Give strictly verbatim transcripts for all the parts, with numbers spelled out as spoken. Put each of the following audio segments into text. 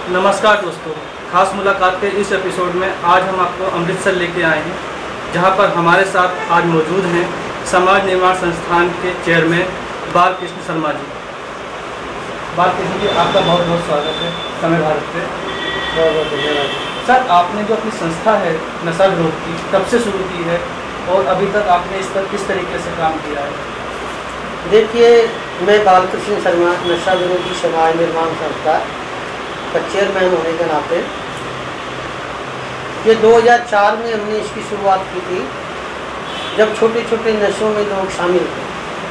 नमस्कार दोस्तों, खास मुलाकात के इस एपिसोड में आज हम आपको अमृतसर लेके आए हैं, जहां पर हमारे साथ आज मौजूद हैं समाज निर्माण संस्थान के चेयरमैन बालकृष्ण शर्मा जी। बालकृष्ण जी, आपका बहुत बहुत स्वागत है समय भारत पे। बहुत बहुत धन्यवाद सर, आपने जो अपनी संस्था है नशा विरोध की, कब से शुरू की है और अभी तक आपने इस पर किस तरीके से काम किया है? देखिए, मैं बालकृष्ण शर्मा नशा विरोधी समाज निर्माण संस्था का चेयरमैन होने के नाते ये दो हज़ार चार में हमने इसकी शुरुआत की थी, जब छोटे छोटे नशों में लोग शामिल थे।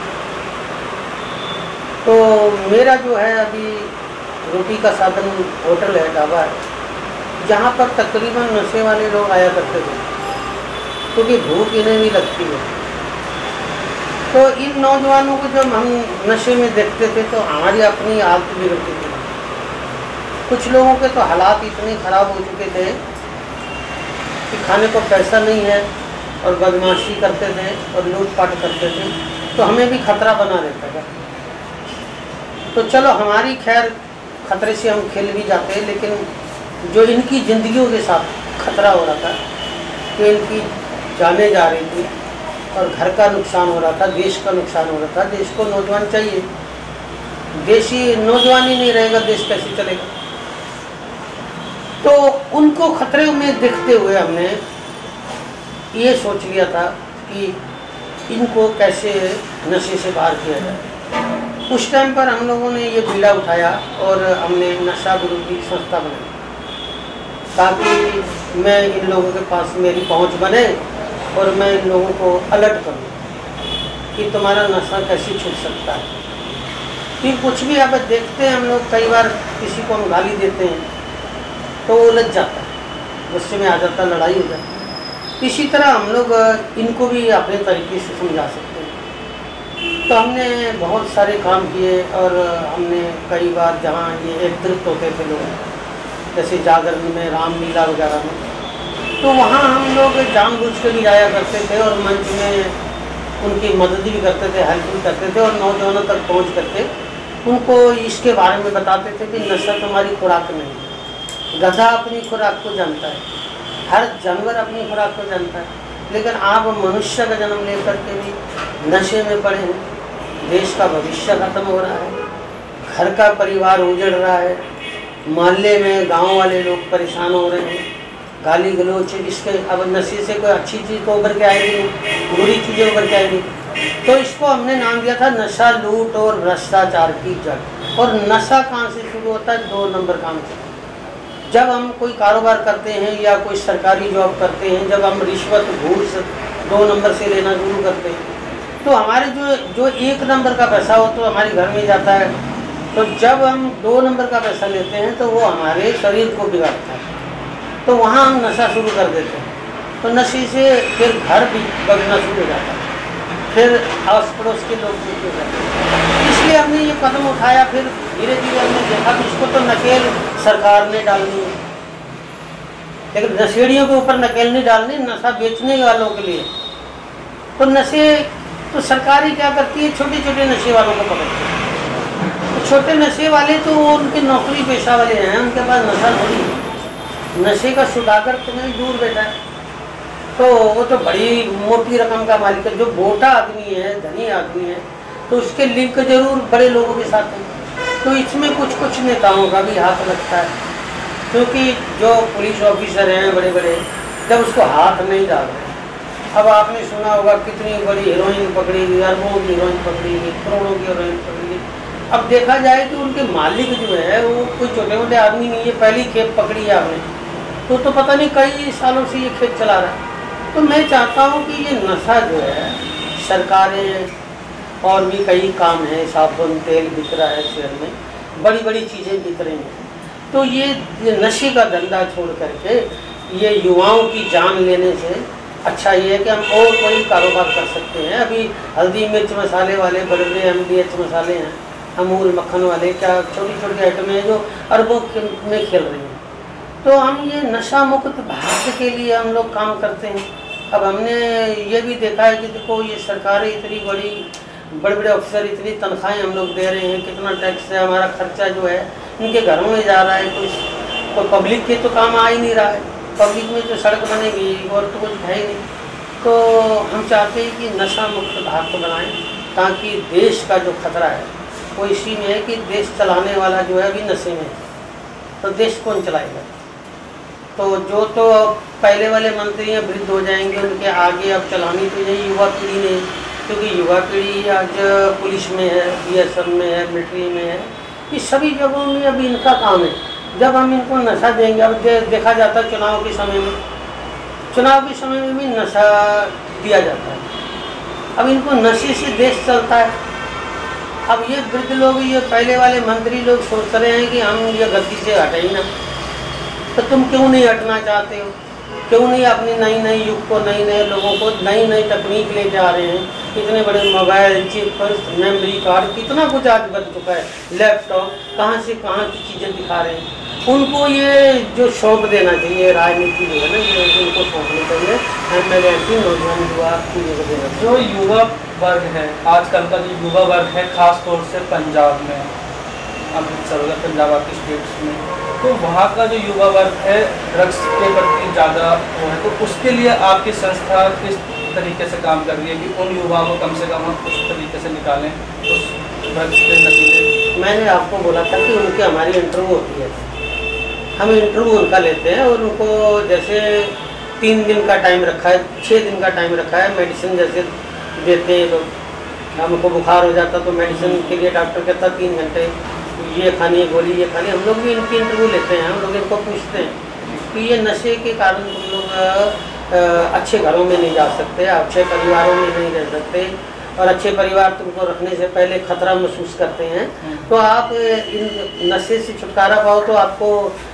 तो मेरा जो है अभी रोटी का साधन होटल है, ढाबा है, जहाँ पर तकरीबन नशे वाले लोग आया करते थे, क्योंकि भूख इन्हें भी लगती है। तो इन नौजवानों को जब हम नशे में देखते थे तो हमारी अपनी हालत बिगड़ती थी। कुछ लोगों के तो हालात इतने ख़राब हो चुके थे कि खाने को पैसा नहीं है और बदमाशी करते थे और लूटपाट करते थे, तो हमें भी खतरा बना रहता था। तो चलो, हमारी खैर खतरे से हम खेल भी जाते, लेकिन जो इनकी ज़िंदगियों के साथ खतरा हो रहा था कि इनकी जानें जा रही थी और घर का नुकसान हो रहा था, देश का नुकसान हो रहा था। देश को नौजवान चाहिए, देशी नौजवान ही नहीं रहेगा, देश कैसे चलेगा? तो उनको खतरे में देखते हुए हमने ये सोच लिया था कि इनको कैसे नशे से बाहर किया जाए। उस टाइम पर हम लोगों ने ये बीड़ा उठाया और हमने नशा विरोधी संस्था बनाई, ताकि मैं इन लोगों के पास मेरी पहुंच बने और मैं इन लोगों को अलर्ट करूं कि तुम्हारा नशा कैसे छूट सकता है। फिर कुछ भी अब देखते हैं हम लोग, कई बार किसी को हम गाली देते हैं तो वो लग जाता है, गुस्से में आ जाता है, लड़ाई हो जाती है। इसी तरह हम लोग इनको भी अपने तरीके से समझा सकते हैं। तो हमने बहुत सारे काम किए और हमने कई बार जहाँ ये एकत्रित होते थे लोग, जैसे जागरण में, रामलीला वगैरह में, तो वहाँ हम लोग जानबूझ के भी जाया करते थे और मंच में उनकी मदद भी करते थे, हेल्प भी करते थे और नौजवानों तक पहुँच करके उनको इसके बारे में बताते थे कि नशा तुम्हारी खुराक नहीं है। गधा अपनी खुराक को जानता है, हर जानवर अपनी खुराक को जानता है, लेकिन आप मनुष्य का जन्म लेकर के भी नशे में पड़े हैं। देश का भविष्य खत्म हो रहा है, घर का परिवार उजड़ रहा है, मोहल्ले में गांव वाले लोग परेशान हो रहे हैं, गाली गलोच। इसके अब नशे से कोई अच्छी चीज़ तो उभर के आएगी, बुरी चीज़ें उभर के आएगी। तो इसको हमने नाम दिया था नशा, लूट और भ्रष्टाचार की जड़। और नशा कहाँ से शुरू होता है? दो नंबर काम से। जब हम कोई कारोबार करते हैं या कोई सरकारी जॉब करते हैं, जब हम रिश्वत घूस दो नंबर से लेना शुरू करते हैं, तो हमारे जो जो एक नंबर का पैसा हो तो हमारे घर में जाता है। तो जब हम दो नंबर का पैसा लेते हैं तो वो हमारे शरीर को बिगाड़ता है, तो वहाँ हम नशा शुरू कर देते हैं। तो नशे से फिर घर भी बगना शुरू हो जाता है, फिर आस पड़ोस के लोग भी हो जाते हैं। इसलिए हमने ये कदम उठाया। फिर धीरे धीरे हमने देखा कि इसको तो नकेल सरकार ने डालनी है, लेकिन नशेड़ियों के ऊपर नकेल नहीं डालनी, नशा बेचने वालों के लिए। तो नशे तो सरकार ही क्या करती है, छोटे छोटे नशे वालों को पकड़ती है। तो छोटे नशे वाले तो वो उनके नौकरी पेशा वाले हैं, उनके पास नशा थोड़ी है। नशे का सुदागर तुम्हें दूर बैठा है, तो वो तो बड़ी मोटी रकम का मालिक है। जो मोटा आदमी है, धनी आदमी है, तो उसके लिंक जरूर बड़े लोगों के साथ है। तो इसमें कुछ कुछ नेताओं का भी हाथ लगता है, क्योंकि जो पुलिस ऑफिसर हैं बड़े बड़े, जब उसको हाथ नहीं डाल रहे। अब आपने सुना होगा कितनी बड़ी हीरोइन पकड़ी गई, अरबों की हीरोइन पकड़ी गई, करोड़ों की हीरोइन पकड़ी गई। अब देखा जाए कि उनके मालिक जो है वो कोई छोटे मोटे आदमी नहीं है, पहली खेप पकड़ी है आपने, तो तो पता नहीं कई सालों से ये खेप चला रहा है। तो मैं चाहता हूँ कि ये नशा जो है, सरकारें और भी कई काम हैं, साबुन तेल बिक रहा है शहर में, बड़ी बड़ी चीज़ें बिक रही हैं। तो ये, ये नशे का धंधा छोड़ करके ये युवाओं की जान लेने से अच्छा ये है कि हम और कोई कारोबार कर सकते हैं। अभी हल्दी मिर्च मसाले वाले बड़े बड़े एम डी एच मसाले हैं, अमूल मक्खन वाले, क्या छोटी छोटी आइटमें हैं जो अरबों में खेल रही हैं। तो हम ये नशा मुक्त भारत के लिए हम लोग काम करते हैं। अब हमने ये भी देखा है कि देखो, ये सरकारें इतनी बड़ी बड़े बड़े अफसर इतनी तनख्वाहें हम लोग दे रहे हैं, कितना टैक्स है, हमारा खर्चा जो है इनके घरों में जा रहा है, कोई कोई पब्लिक के तो काम आ ही नहीं रहा है। पब्लिक में तो सड़क बनेगी और तो कुछ है ही नहीं। तो हम चाहते हैं कि नशा मुक्त भारत बनाएं, ताकि देश का जो खतरा है वो इसी में है कि देश चलाने वाला जो है अभी नशे में है, तो देश कौन चलाएगा। तो जो तो पहले वाले मंत्री हैं वृद्ध हो जाएंगे, उनके आगे अब चलानी तो यही युवा पीढ़ी ने, क्योंकि युवा पीढ़ी आज पुलिस में है, बी एस एफ में है, मिलिट्री में है, ये सभी जगहों में अभी इनका काम है। जब हम इनको नशा देंगे, अब दे, देखा जाता है चुनाव के समय में, चुनाव के समय में भी नशा दिया जाता है। अब इनको नशे से देश चलता है। अब ये वृद्ध लोग, ये पहले वाले मंत्री लोग सोच रहे हैं कि हम ये गलती से हटे ही ना, तो तुम क्यों नहीं हटना चाहते हो? क्यों नहीं अपनी नई नई युग को, नई नए लोगों को नई नई तकनीक लेके आ रहे हैं? इतने बड़े मोबाइल, चिप, मेमोरी कार्ड, कितना कुछ आज बन चुका है, लैपटॉप, कहाँ से कहाँ की चीज़ें दिखा रहे हैं। उनको ये जो सौंप देना चाहिए, राजनीति जो है ना, ये उनको सौंपनी चाहिए। एम एल ए की नौजवान युवा पीढ़ी को देना। जो युवा वर्ग है, आजकल का जो युवा वर्ग है, खास तौर से पंजाब में, अमृतसर वगैरह पंजाब आपकी स्टेट्स में, तो वहाँ का जो युवा वर्ग है ड्रग्स के प्रति ज़्यादा वो है, तो उसके लिए आपकी संस्था किस तरीके से काम कर रही है कि उन युवाओं को कम से कम हम उस तरीके से निकालें उस ड्रग्स के नतीजे? मैंने आपको बोला था कि उनकी हमारी इंटरव्यू होती है, हम इंटरव्यू उनका लेते हैं और उनको जैसे तीन दिन का टाइम रखा है, छः दिन का टाइम रखा है, मेडिसिन जैसे देते हैं लोग। हमको बुखार हो जाता तो मेडिसिन के लिए डॉक्टर कहता तीन घंटे ये खानी है गोली, ये खानी। हम लोग भी इनकी इंटरव्यू लेते हैं, हम लोग इनको पूछते हैं कि ये नशे के कारण तुम लोग अच्छे घरों में नहीं जा सकते, अच्छे परिवारों में नहीं रह सकते, और अच्छे परिवार तुमको रखने से पहले खतरा महसूस करते हैं, तो आप इन नशे से छुटकारा पाओ तो आपको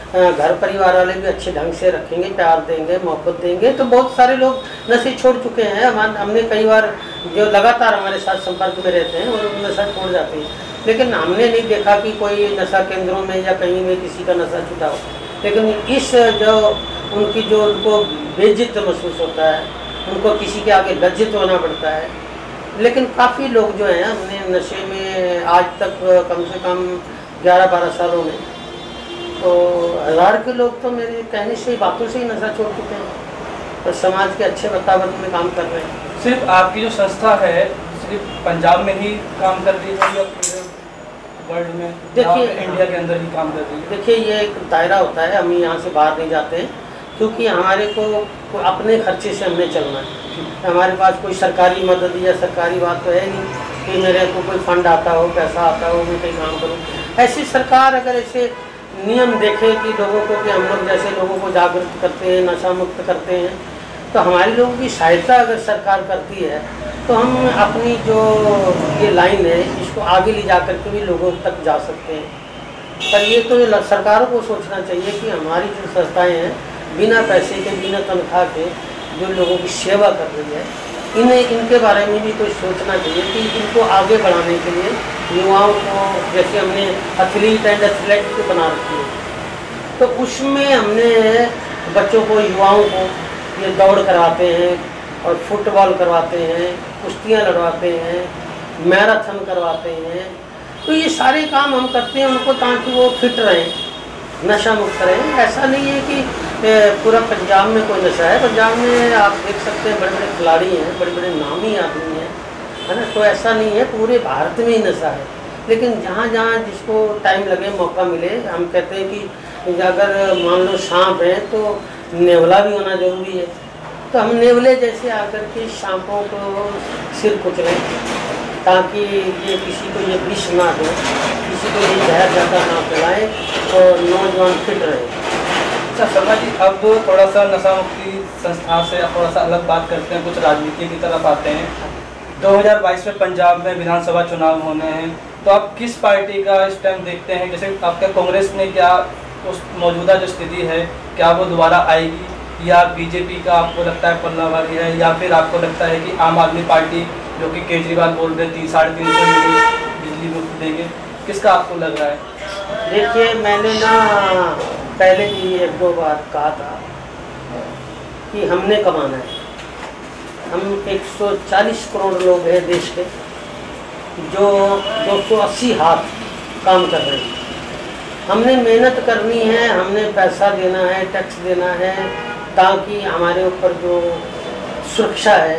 घर परिवार वाले भी अच्छे ढंग से रखेंगे, प्यार देंगे, मोहब्बत देंगे। तो बहुत सारे लोग नशे छोड़ चुके हैं। हम हमने कई बार जो लगातार हमारे साथ संपर्क में रहते हैं और नशा छोड़ जाते हैं, लेकिन हमने नहीं देखा कि कोई नशा केंद्रों में या कहीं में किसी का नशा छूटा हो। लेकिन इस जो उनकी जो उनको बेइज्जत महसूस होता है, उनको किसी के आगे लज्जित होना पड़ता है। लेकिन काफ़ी लोग जो हैं हमने नशे में आज तक कम से कम ग्यारह बारह सालों में तो हज़ार के लोग तो मेरे कहने से ही, बातों से ही नशा छोड़ चुके हैं और समाज के अच्छे वातावरण में काम कर रहे हैं। सिर्फ आपकी जो संस्था है सिर्फ पंजाब में ही काम कर रही है या पूरे वर्ल्ड में, देखिए इंडिया के अंदर ही काम कर रही है? देखिए ये एक दायरा होता है, हम यहाँ से बाहर नहीं जाते हैं, क्योंकि हमारे को, को अपने खर्चे से हमने चलना है। हमारे पास कोई सरकारी मदद या सरकारी बात तो है नहीं कि मेरे को कोई फंड आता हो, पैसा आता हो, मैं कहीं काम करूँ। ऐसी सरकार अगर ऐसे नियम देखे कि लोगों को, कि हम लोग जैसे लोगों को जागरूक करते हैं, नशा मुक्त करते हैं, तो हमारी लोगों की सहायता अगर सरकार करती है तो हम अपनी जो ये लाइन है इसको आगे ले जा कर के भी लोगों तक जा सकते हैं। पर ये तो सरकारों को सोचना चाहिए कि हमारी जो संस्थाएं हैं बिना पैसे के, बिना तनख्वाह के जो लोगों की सेवा कर रही है, इन्हें इनके बारे में भी कुछ सोचना चाहिए कि इनको आगे बढ़ाने के लिए युवाओं को, जैसे हमने एथलीट एंड एथलेट को बना रखी है, तो उसमें हमने बच्चों को, युवाओं को ये दौड़ करवाते हैं और फुटबॉल करवाते हैं, कुश्तियाँ लड़वाते हैं, मैराथन करवाते हैं। तो ये सारे काम हम करते हैं उनको, ताकि वो फिट रहें, नशा मुक्त रहें। ऐसा नहीं है कि पूरा पंजाब में कोई नशा है। पंजाब में आप देख सकते हैं बड़े बड़े खिलाड़ी हैं, बड़े बड़े नामी आदमी हैं, है ना। तो ऐसा नहीं है, पूरे भारत में ही नशा है। लेकिन जहाँ जहाँ जिसको टाइम लगे, मौका मिले, हम कहते हैं कि अगर मान लो सांप है तो नेवला भी होना जरूरी है। तो हम नेवले जैसे आकर के सांपों को सिर कुचलें, ताकि ये किसी को ये विष ना हो, किसी को ये जहर ज़्यादा ना फैलाए और नौजवान फिट रहे। अच्छा शर्मा जी, अब थोड़ा सा नशा मुक्ति संस्था से थोड़ा सा अलग बात करते हैं, कुछ राजनीति की तरफ आते हैं। दो हज़ार बाईस में पंजाब में विधानसभा चुनाव होने हैं, तो आप किस पार्टी का इस टाइम देखते हैं? जैसे आपके कांग्रेस ने क्या उस मौजूदा जो स्थिति है, क्या वो दोबारा आएगी, या बीजेपी का आपको लगता है पलड़ा भारी है, या फिर आपको लगता है कि आम आदमी पार्टी जो कि केजरीवाल बोल रहे तीन साढ़े तीन सौ यूनिट बिजली मुफ्त देंगे, किसका आपको लग रहा है? देखिए मैंने ना पहले भी एक दो बार कहा था कि हमने कमाना है। हम एक सौ चालीस करोड़ लोग हैं देश के, जो दो सौ अस्सी हाथ काम कर रहे हैं। हमने मेहनत करनी है, हमने पैसा देना है, टैक्स देना है, ताकि हमारे ऊपर जो सुरक्षा है,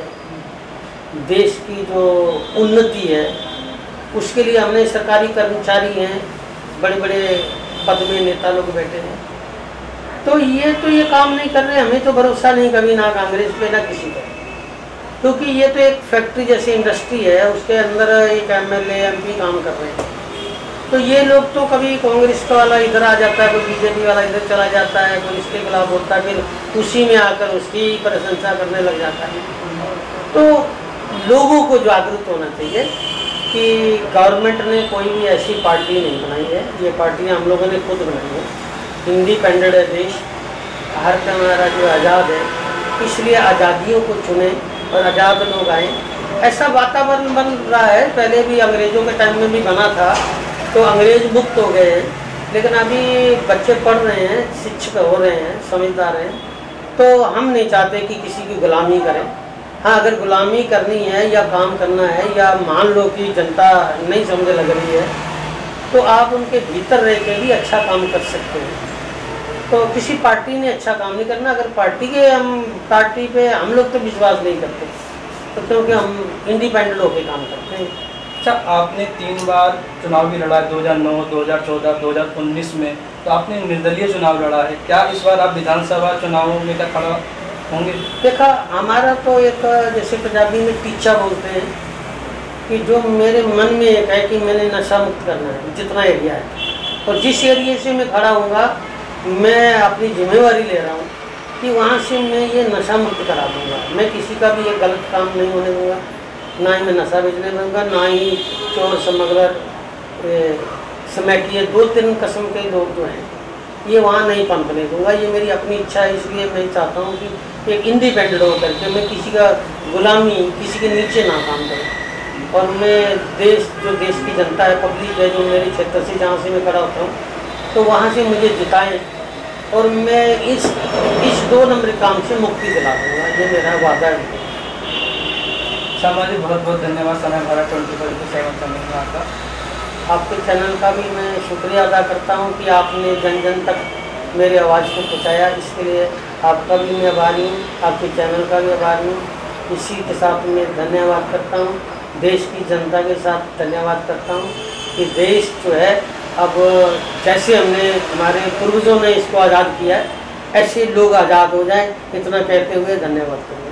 देश की जो उन्नति है, उसके लिए हमने सरकारी कर्मचारी हैं, बड़े बड़े पद में नेता लोग बैठे हैं, तो ये तो ये काम नहीं कर रहे। हमें तो भरोसा नहीं कभी ना कांग्रेस पे ना किसी पे, क्योंकि ये तो एक फैक्ट्री जैसी इंडस्ट्री है, उसके अंदर एक एमएलए एमपी काम कर रहे हैं। तो ये लोग तो कभी कांग्रेस वाला इधर आ जाता है, कोई बीजेपी वाला इधर चला जाता है, कोई इसके खिलाफ बोलता है, फिर उसी में आकर उसकी प्रशंसा करने लग जाता है। तो लोगों को जागरूक होना चाहिए कि गवर्नमेंट ने कोई भी ऐसी पार्टी नहीं बनाई है, ये पार्टियाँ हम लोगों ने खुद बनाई है। इंडिपेंडेंट है देश, भारत हमारा जो आज़ाद है, इसलिए आज़ादियों को चुने और आज़ाद लोग आए। ऐसा वातावरण बन रहा है, पहले भी अंग्रेज़ों के टाइम में भी बना था, तो अंग्रेज मुक्त हो गए हैं, लेकिन अभी बच्चे पढ़ रहे हैं, शिक्षित हो रहे हैं, समझदार हैं, तो हम नहीं चाहते कि किसी की गुलामी करें। हाँ, अगर गुलामी करनी है या काम करना है, या मान लो कि जनता नहीं समझ लग रही है, तो आप उनके भीतर रह के भी अच्छा काम कर सकते हैं। तो किसी पार्टी ने अच्छा काम नहीं करना। अगर पार्टी के हम पार्टी पे हम लोग तो विश्वास नहीं करते, तो क्योंकि हम इंडिपेंडेंट होकर काम करते हैं। अच्छा, आपने तीन बार चुनाव भी लड़ा, दो हज़ार नौ, दो हज़ार चौदह, दो हज़ार उन्नीस में, तो आपने निर्दलीय चुनाव लड़ा है। क्या इस बार आप विधानसभा चुनावों में क्या खड़ा होंगे? देखा, हमारा तो एक जैसे पंजाबी में टीचा बोलते हैं कि जो मेरे मन में एक है कि मैंने नशा मुक्त करना है, जितना एरिया है, और जिस एरिए से मैं खड़ा हूँगा, मैं अपनी जिम्मेवारी ले रहा हूँ कि वहाँ से मैं ये नशा मुक्त करा दूँगा। मैं किसी का भी ये गलत काम नहीं होने दूँगा, ना ही मैं नशा बेचने दूँगा, ना ही चोर स्मगलर समेटिए दो तीन किस्म के लोग जो हैं ये वहाँ नहीं पनपने दूँगा। ये मेरी अपनी इच्छा है, इसलिए मैं चाहता हूँ कि एक इंडिपेंडेंट हो करके मैं किसी का गुलामी, किसी के नीचे ना काम करूँ, और मैं देश जो देश की जनता है, पब्लिक है, जो मेरे क्षेत्र से जहाँ से मैं खड़ा होता हूँ, तो वहाँ से मुझे जिताएं और मैं इस इस दो नंबर काम से मुक्ति दिला दूँगा। ये मेरा वादा है। शर्मा जी, बहुत बहुत धन्यवाद समय हमारा ट्वेंटी फोर इंटू सेवन समय में आपका। आपके चैनल का भी मैं शुक्रिया अदा करता हूँ कि आपने जन जन तक मेरी आवाज़ को पहुँचाया, इसके लिए आपका भी मैं आभारी हूँ, आपके चैनल का भी आभारी हूँ। इसी के साथ मैं धन्यवाद करता हूँ, देश की जनता के साथ धन्यवाद करता हूँ कि देश जो है अब जैसे हमने हमारे पूर्वजों ने इसको आज़ाद किया है, ऐसे लोग आज़ाद हो जाएं, इतना कहते हुए धन्यवाद करूँगा।